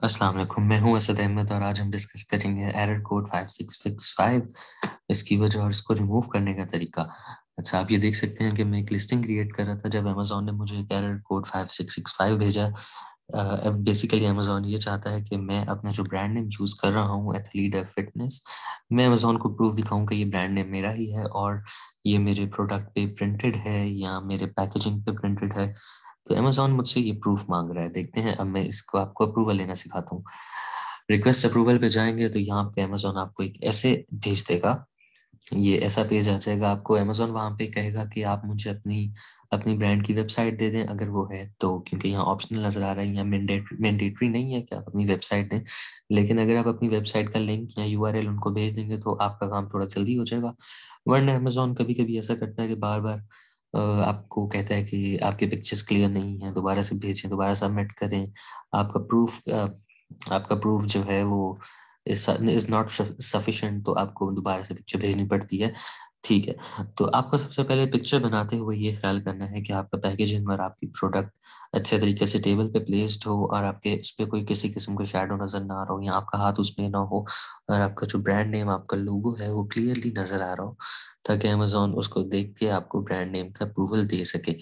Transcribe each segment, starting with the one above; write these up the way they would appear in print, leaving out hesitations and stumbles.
अस्सलाम वालेकुम, मैं हूं असद अहमद और आज हम डिस्कस करेंगे एरर कोड 5665, इसकी वजह और इसको रिमूव करने का तरीका। अच्छा, आप ये देख सकते हैं कि मैं एक लिस्टिंग क्रिएट कर रहा था जब अमेजोन ने मुझे एक एरर कोड 5665 भेजा। अब बेसिकली अमेजोन ये चाहता है कि मैं अपना जो ब्रांड नेम यूज़ कर रहा हूँ एथलीट फिटनेस, मैं अमेजोन को प्रूफ दिखाऊं कि ये ब्रांड नेम मेरा ही है और ये मेरे प्रोडक्ट पे प्रिंटेड है या मेरे पैकेजिंग पे प्रिंटेड है। तो अमेजोन मुझसे ये प्रूफ मांग रहा है। देखते हैं, अब मैं इसको आपको अप्रूवल लेना सिखाता हूँ। रिक्वेस्ट अप्रूवल पे जाएंगे तो यहाँ पे अमेजोन आपको एक ऐसे भेज देगा, ये ऐसा पेज आ जाएगा आपको। अमेजोन वहाँ पे कहेगा कि आप मुझे अपनी अपनी ब्रांड की वेबसाइट दे दें अगर वो है तो, क्योंकि यहाँ ऑप्शनल नजर आ रहा है, यहाँ मैंडेटरी नहीं है कि आप अपनी वेबसाइट दें। लेकिन अगर आप अपनी वेबसाइट का लिंक या यूआरएल उनको भेज देंगे तो आपका काम थोड़ा जल्दी हो जाएगा। वरना अमेजोन कभी कभी ऐसा करता है कि बार बार आपको कहता है कि आपके पिक्चर्स क्लियर नहीं है, दोबारा से भेजें, दोबारा सबमिट करें। आपका प्रूफ आपका प्रूफ जो है वो इज नॉट सफिशिएंट, तो आपको दोबारा से पिक्चर भेजनी पड़ती है। ठीक है, तो आपको सबसे पहले पिक्चर बनाते हुए ये ख्याल करना है कि आपका पैकेजिंग और आपकी प्रोडक्ट अच्छे तरीके से टेबल पे प्लेस्ड हो और आपके उस पर कोई किसी किस्म का शेडो नजर ना आ रहा हो या आपका हाथ उसमें ना हो, और आपका जो ब्रांड नेम, आपका लोगो है वो क्लियरली नजर आ रहा हो, ताकि अमेजोन उसको देख के आपको ब्रांड नेम का अप्रूवल दे सके।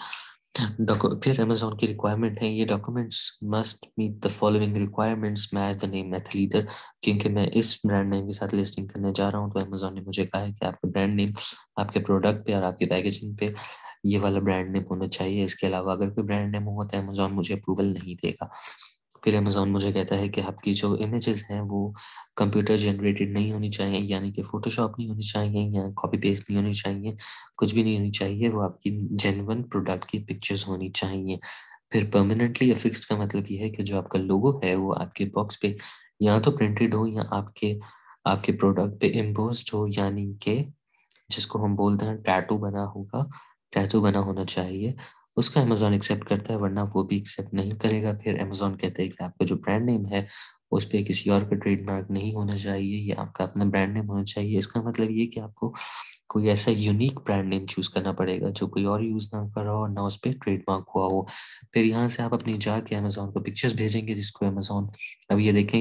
फिर अमेजोन की रिक्वायरमेंट है, ये documents must meet the following requirements, match the name math leader. क्योंकि मैं इस ब्रांड नेम के साथ लिस्टिंग करने जा रहा हूँ तो अमेजोन ने मुझे कहा है कि आपके ब्रांड नेम आपके प्रोडक्ट पे और आपकी पैकेजिंग पे ये वाला ब्रांड नेम होना चाहिए। इसके अलावा अगर कोई ब्रांड नेम हुआ तो अमेजोन मुझे अप्रूवल नहीं देगा। फिर अमेजोन मुझे कहता है कि आपकी जो इमेजेस हैं वो कंप्यूटर जनरेटेड नहीं होनी चाहिए, यानी कि फोटोशॉप नहीं होनी चाहिए या कॉपी पेस्ट नहीं होनी चाहिए, कुछ भी नहीं होनी चाहिए, वो आपकी जेन्युइन प्रोडक्ट की पिक्चर्स होनी चाहिए। फिर परमानेंटली अफिक्स्ड का मतलब ये है कि जो आपका लोगो है वो आपके बॉक्स पे या तो प्रिंटेड हो या आपके आपके प्रोडक्ट पे इम्पोज्ड हो, यानी कि जिसको हम बोलते हैं टैटू बना होगा, टैटू बना होना चाहिए। उसका अमेजोन एक्सेप्ट करता है, वरना वो भी एक्सेप्ट नहीं करेगा। फिर अमेजोन कहते हैं कि आपका जो ब्रांड नेम है उस पर किसी और का ट्रेडमार्क नहीं होना चाहिए, ये आपका अपना ब्रांड नेम होना चाहिए। इसका मतलब ये कि आपको कोई ऐसा यूनिक ब्रांड नेम चूज करना पड़ेगा जो कोई और यूज ना कर रहा हो और ना उस पर ट्रेडमार्क हुआ हो। फिर यहाँ से आप अपनी जाके अमेजोन को पिक्चर्स भेजेंगे, जिसको अमेजोन, अब ये देखें,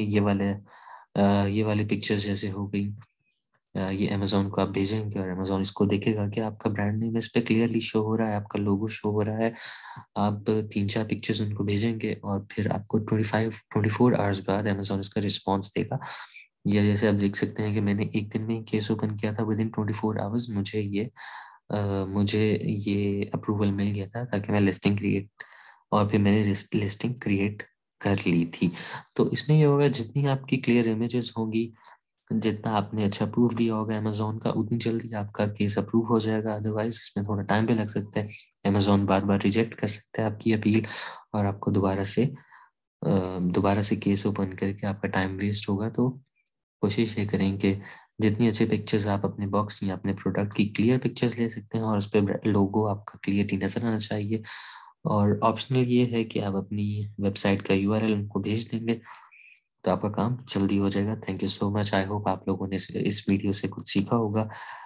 ये वाले पिक्चर्स जैसे हो गई, ये अमेजोन को आप भेजेंगे और अमेजोन इसको देखेगा कि आपका ब्रांड नेम इस पे क्लियरली शो हो रहा है, आपका लोगो शो हो रहा है। आप 3-4 पिक्चर्स उनको भेजेंगे और फिर आपको 24 आवर्स बाद अमेजोन इसका रिस्पॉन्स देगा। या जैसे आप देख सकते हैं कि मैंने एक दिन में ही केस ओपन किया था, विद इन 24 आवर्स मुझे ये अप्रूवल मिल गया था, ताकि मैं लिस्टिंग क्रिएट, और फिर मैंने लिस्टिंग क्रिएट कर ली थी। तो इसमें ये होगा, जितनी आपकी क्लियर इमेजेस होंगी, जितना आपने अच्छा प्रूफ दिया होगा अमेजोन का, उतनी जल्दी आपका केस अप्रूव हो जाएगा। अदरवाइज इसमें थोड़ा टाइम भी लग सकता है। अमेजोन बार बार रिजेक्ट कर सकता है आपकी अपील और आपको दोबारा से केस ओपन करके आपका टाइम वेस्ट होगा। तो कोशिश ये करें कि जितनी अच्छी पिक्चर्स आप अपने बॉक्स या अपने प्रोडक्ट की क्लियर पिक्चर्स ले सकते हैं और उस पर लोगो आपका क्लियरली नजर आना चाहिए। और ऑप्शनल ये है कि आप अपनी वेबसाइट का यूआरएल उनको भेज देंगे तो आपका काम जल्दी हो जाएगा। Thank you so much. I hope आप लोगों ने इस वीडियो से कुछ सीखा होगा।